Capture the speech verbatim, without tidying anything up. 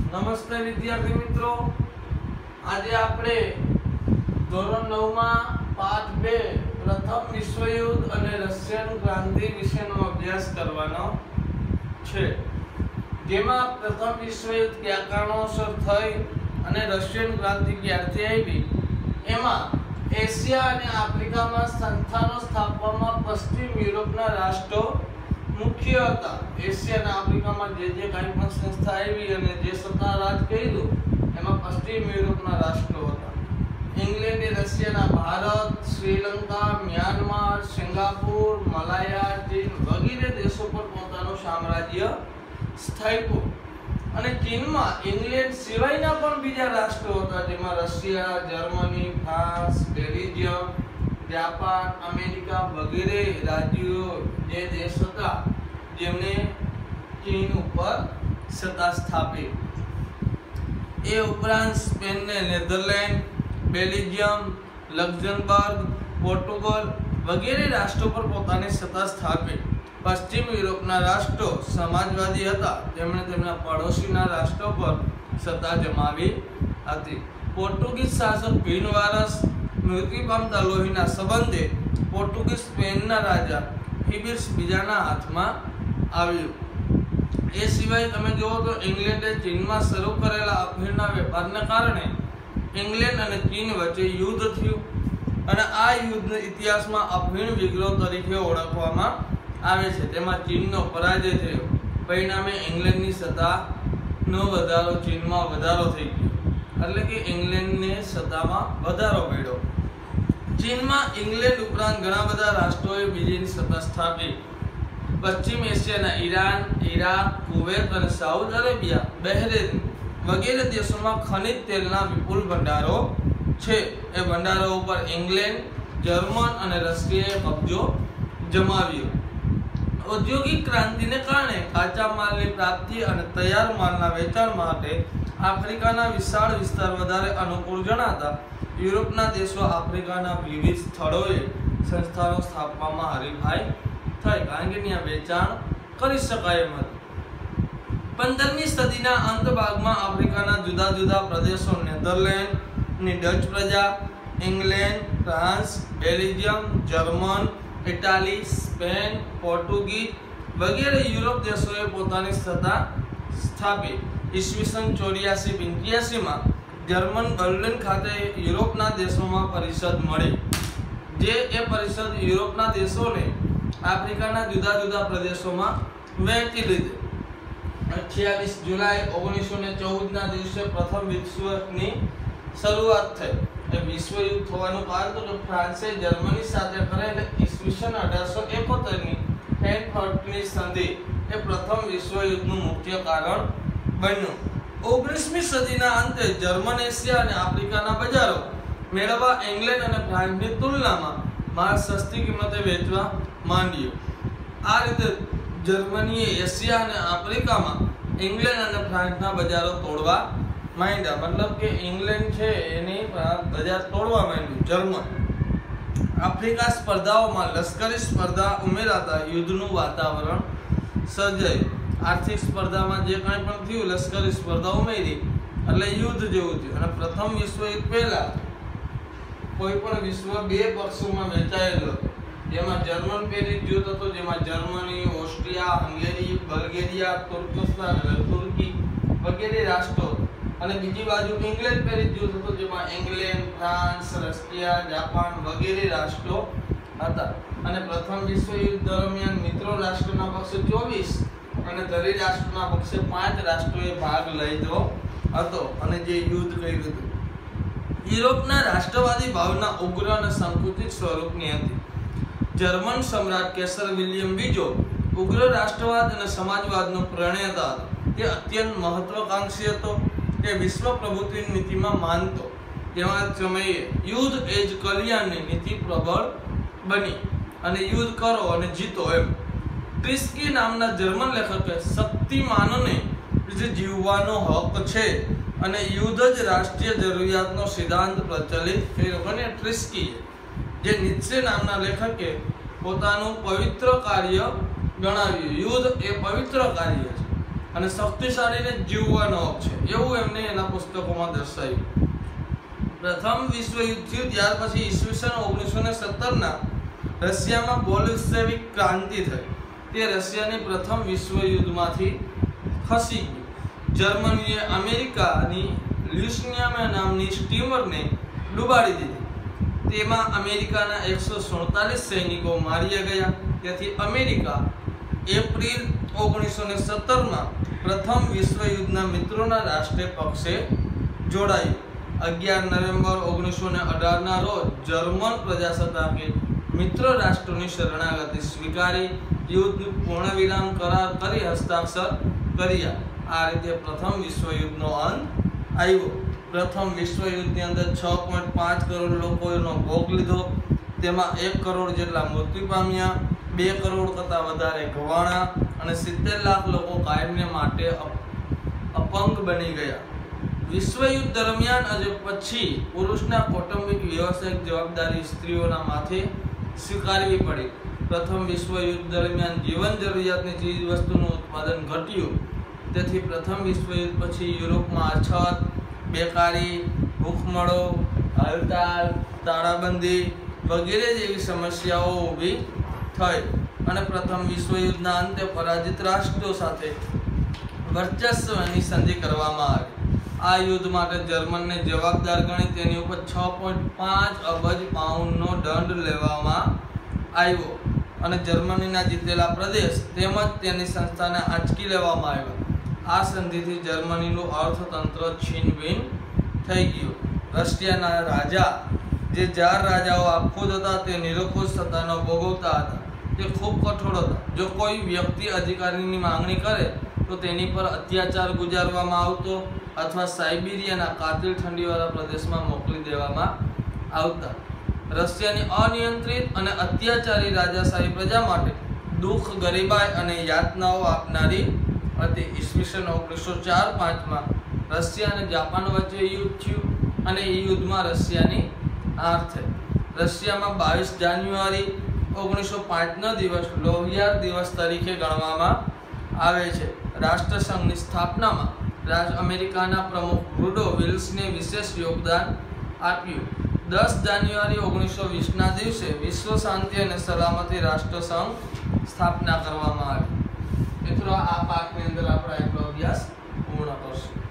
નમસ્તે વિદ્યાર્થી મિત્રો, આજે આપણે ધોરણ નવ માં પાઠ બે પ્રથમ વિશ્વયુદ્ધ અને રશિયન ક્રાંતિ વિશેનો અભ્યાસ કરવાનો છે, જેમાં પ્રથમ વિશ્વયુદ્ધ કયા કારણોસર થઈ અને રશિયન ક્રાંતિ ક્યારથી આવી, એમાં એશિયા અને આફ્રિકામાં સંસ્થાનો સ્થાપવામાં પશ્ચિમ યુરોપના રાષ્ટ્રો મુખ્ય હતા। એશિયા અને આફ્રિકામાં જે જે કાંઈ પણ સંસ્થા આવી અને જે સત્તા રાજ કર્યું એમાં પશ્ચિમ યુરોપના રાષ્ટ્રો હતા। ઇંગ્લેન્ડે રશિયાના Bharat, Sri Lanka, Myanmar, Singapore, Malaya, ચીન વગેરે દેશો પર પોતાનું સામ્રાજ્ય સ્થાપ્યું અને ચીનમાં ઇંગ્લેન્ડ સિવાયના પણ બીજા રાષ્ટ્રો હતા, જેમાં Russia, Germany, France, Belgium, Japan, America વગેરે રાજ્યો જે દેશ હતા જેમણે ચીન ઉપર સત્તા સ્થાપી। એ ઉપરાંત સ્પેનને નેધરલેન્ડ, બેલ્જિયમ, લક્ઝમબર્ગ, પોર્ટુગલ વગેરે રાષ્ટ્રો પર પોતાની સત્તા સ્થાપી। પશ્ચિમ યુરોપના રાષ્ટ્રો સમાજવાદી હતા, તેમણે તેમના પડોશીના રાષ્ટ્રો પર સત્તા જમાવી હતી। પોર્ટુગીઝ શાસક ભીનવારસ મૃત્યુ પામતા લોહીના સંબંધે પોર્ટુગીઝ સ્પેનના રાજા ફિલિપ્સ બીજાના હાથમાં આવ્યું। એ સિવાય તમે જુઓ તો ઇંગ્લેન્ડે ચીનમાં શરૂ કરેલા અફીણના વેપારને કારણે ઇંગ્લેન્ડ અને ચીન વચ્ચે યુદ્ધ થયું અને આ યુદ્ધ ઇતિહાસમાં અફીણ વિગ્રહ તરીકે ઓળખવામાં આવે છે। તેમાં ચીનનો પરાજય થયો, પરિણામે ઇંગ્લેન્ડની સત્તાનો વધારો ચીનમાં વધારો થઈ ગયો, એટલે કે ઇંગ્લેન્ડને સત્તામાં વધારો મળ્યો। ચીનમાં ઇંગ્લેન્ડ ઉપરાંત ઘણા બધા રાષ્ટ્રોએ બીજીની સત્તા સ્થાપી। પશ્ચિમ એશિયાના ઈરાન, ઇરાક, કુવૈત અને સાઉદી અરેબિયા, બહેરેન વગેરે દેશોમાં ખનિજ તેલના વિપુલ ભંડારો છે। એ ભંડારો ઉપર ઇંગ્લેન્ડ, જર્મન અને રશિયાએ કબજો જમાવ્યો। ઔદ્યોગિક ક્રાંતિને કારણે કાચા માલની પ્રાપ્તિ અને તૈયાર માલના વેચાણ માટે આફ્રિકાના વિશાળ વિસ્તાર વધારે અનુકૂળ જણાતા યુરોપના દેશો આફ્રિકાના વિવિધ સ્થળોએ સંસ્થાનો સ્થાપવામાં હરીફાઈ થઈ, કારણ કે ત્યાં વેચાણ કરી શકાય એમ હતું। પંદરમી સદીના અંત ભાગમાં આફ્રિકાના જુદા જુદા પ્રદેશો નેધરલેન્ડની ડચ પ્રજા, England, France, Belgium, German, Italy, Spain, Portuguese વગેરે યુરોપ દેશોએ પોતાની સત્તા સ્થાપી। ઈસવીસન ચોર્યાસી પંચ્યાસી માં જર્મન બર્લિન ખાતે યુરોપના દેશોમાં પરિષદ મળી, જે એ પરિષદ યુરોપના દેશોને આફ્રિકાના જુદા જુદા પ્રદેશોમાં વહેંચી લીધી। અઠ્યાવીસ જુલાઈ ઓગણીસો ને ચૌદ ના દિવસે પ્રથમ વિશ્વયુદ્ધની શરૂઆત થઈ। એ વિશ્વયુદ્ધ થવાનું કારણ તો કે ફ્રાન્સે જર્મની સાથે કરેલ ઈસવીસન અઢારસો એકોતેર ની ફ્રેન્કફર્ટની સંધિ એ પ્રથમ વિશ્વયુદ્ધનું મુખ્ય કારણ બન્યું। ઓગણીસમી સદીના અંતે જર્મન એશિયા અને આફ્રિકાના બજારો મેળવવા ઇંગ્લેન્ડ અને ફ્રાન્સની તુલનામાં માલ સસ્તી કિંમતે વેચવા માંડ્યો। આ રીતે જર્મનીએ એશિયા અને આફ્રિકામાં ઇંગ્લેન્ડ અને ફ્રાન્સના બજારો તોડવા માંડ્યા, મતલબ કે ઇંગ્લેન્ડ છે એની બજાર તોડવા માંડ્યું જર્મન। આફ્રિકા સ્પર્ધાઓમાં લશ્કરી સ્પર્ધા ઉમેરાતા યુદ્ધનું વાતાવરણ સર્જાયું। આર્થિક સ્પર્ધામાં જે કાંઈ પણ થયું, લશ્કરી સ્પર્ધા ઉમેરી એટલે યુદ્ધ જેવું થયું। અને પ્રથમ વિશ્વયુદ્ધ પહેલા કોઈ પણ વિશ્વ બે પક્ષોમાં વહેંચાયેલો હતો, જેમાં જર્મન પ્રેરિત યુદ્ધ હતો, જેમાં જર્મની, ઓસ્ટ્રિયા, હંગેરી, બલ્ગેરિયા, તુર્કસ્તાન અને તુર્કી વગેરે રાષ્ટ્રો, અને બીજી બાજુ ઇંગ્લેન્ડ પ્રેરિત યુદ્ધ હતો, જેમાં ઇંગ્લેન્ડ, ફ્રાન્સ, રશિયા, જાપાન વગેરે રાષ્ટ્રો હતા। અને પ્રથમ વિશ્વયુદ્ધ દરમિયાન મિત્રો રાષ્ટ્રના પક્ષે ચોવીસ અને ધરી રાષ્ટ્રના પક્ષે પાંચ રાષ્ટ્રોએ ભાગ લીધો હતો અને જે યુદ્ધ કર્યું હતું। યુરોપના રાષ્ટ્રવાદી ભાવના ઉગ્ર અને સંકુચિત સ્વરૂપની હતી। જર્મન સમ્રાટ કેસર વિલિયમ બીજો ઉગ્ર રાષ્ટ્રવાદ અને સમાજવાદનો પ્રણેતા હતો। તે અત્યંત મહત્વાકાંક્ષી હતો, તે વિશ્વ પ્રભુત્વની નીતિમાં માનતો। તેવા સમયે યુદ્ધ એ જ કલ્યાણની નીતિ પ્રબળ બની અને યુદ્ધ કરો અને જીતો એમ। ટ્રિસ્કી નામના જર્મન લેખકે શક્તિમાનને જે જીવવાનો હક છે અને યુદ્ધ જ રાષ્ટ્રીય જરૂરિયાતનો સિદ્ધાંત પ્રચલિત કર્યો, અને ટ્રિસ્કી જે નીત્સે નામના લેખકે પોતાનું પવિત્ર કાર્ય ગણાવ્યું। યુદ્ધ એ પવિત્ર કાર્ય છે અને શક્તિશાળીને જીવવાનો હક છે, એવું એમને એના પુસ્તકોમાં દર્શાવ્યું. પ્રથમ વિશ્વ યુદ્ધ થયું ત્યાર પછી ઈસવીસન ઓગણીસો ને સત્તર ના રશિયામાં બોલ્શેવિક ક્રાંતિ થઈ. તે રશિયાની પ્રથમ વિશ્વ યુદ્ધમાંથી ખસી ગયું. જર્મનીએ અમેરિકાની લ્યુસિયાના નામની સ્ટીમરને ડૂબાડી દીધી. તેમાં અમેરિકાના એકસો સુડતાલીસ સૈનિકો માર્યા ગયા. તેથી અમેરિકા એપ્રિલ ઓગણીસો ને સત્તર માં પ્રથમ વિશ્વ યુદ્ધના મિત્રોના રાષ્ટ્રીય પક્ષે જોડાયું. અગિયાર નવેમ્બર ઓગણીસો ને અઢાર ના રોજ જર્મન પ્રજાસત્તાકે મિત્ર રાષ્ટ્રોની શરણાગતિ સ્વીકારી યુદ્ધ પૂર્ણ વિરામ કરાર કરી હસ્તાક્ષર કર્યા. આ રીતે પ્રથમ વિશ્વ યુદ્ધનો અંત આવ્યો. પ્રથમ વિશ્વ યુદ્ધની અંદર છ પોઈન્ટ પાંચ કરોડ લોકોનો ભોગ લીધો. તેમાં એક કરોડ જેટલા મૃત્યુ પામ્યા, બે કરોડ કરતાં વધારે ઘવાણા અને સિત્તેર લાખ લોકો કાયમને માટે અપંગ બની ગયા. વિશ્વ યુદ્ધ દરમિયાન અને પછી પુરુષના કૌટુંબિક વ્યવસાયિક જવાબદારી સ્ત્રીઓના માથે સ્વીકારવી પડી. પ્રથમ વિશ્વ યુદ્ધ દરમિયાન જીવન જરૂરિયાતની ચીજ વસ્તુનું ઉત્પાદન ઘટ્યું. તેથી પ્રથમ વિશ્વ યુદ્ધ પછી યુરોપમાં અછત, બેકારી, ભૂખમરો, હડતાલ, તાળાબંધી વગેરે જેવી સમસ્યાઓ ઊભી થઈ અને પ્રથમ વિશ્વ યુદ્ધના અંતે પરાજિત રાષ્ટ્રો સાથે વર્ચસ્વની સંધિ કરવામાં આવી. આ યુદ્ધ માટે જર્મનને જવાબદાર ગણી તેની ઉપર છ પોઈન્ટ પાંચ અબજ પાઉન્ડનો દંડ લેવામાં આવ્યો અને જર્મનીના જીતેલા પ્રદેશ તેમજ તેની સંસ્થાને આંચકી લેવામાં આવ્યા. આ સંધિથી જર્મનીનું અર્થતંત્ર છીનભીન થઈ ગયું. રશિયાના રાજા, જે ચાર રાજાઓ આપખુદ હતા, તે નિરંકુશ સત્તાનો ભોગવતા હતા. તે ખૂબ કઠોર હતા. જો કોઈ વ્યક્તિ અધિકારીની માંગણી કરે તો તેની પર અત્યાચાર ગુજારવામાં આવતો અથવા સાઇબિરિયાના કાતિલ ઠંડીવાળા પ્રદેશમાં મોકલી દેવામાં આવતા. રશિયાની અનિયંત્રિત અને અત્યાચારી રાજાશાહી પ્રજા માટે દુઃખ, ગરીબાઈ અને યાતનાઓ આપનારી હતી. ઈસવીસન ઓગણીસો ચાર પાંચ માં રશિયા અને જાપાન વચ્ચે યુદ્ધ થયું અને એ યુદ્ધમાં રશિયાની હાર થઈ. રશિયામાં બાવીસ જાન્યુઆરી ઓગણીસો પાંચ નો દિવસ લોહિયાર દિવસ તરીકે ગણવામાં આવે છે. રાષ્ટ્રસંઘની સ્થાપનામાં અમેરિકાના પ્રમુખ વુડરો વિલ્સને વિશેષ યોગદાન આપ્યું. દસ જાન્યુઆરી ઓગણીસો વીસ ના દિવસે વિશ્વ શાંતિ અને સલામતી રાષ્ટ્રસંઘ સ્થાપના કરવામાં આવી. મિત્રો, આ પાઠની અંદર આપણે આપણો અભ્યાસ પૂર્ણ કરશું.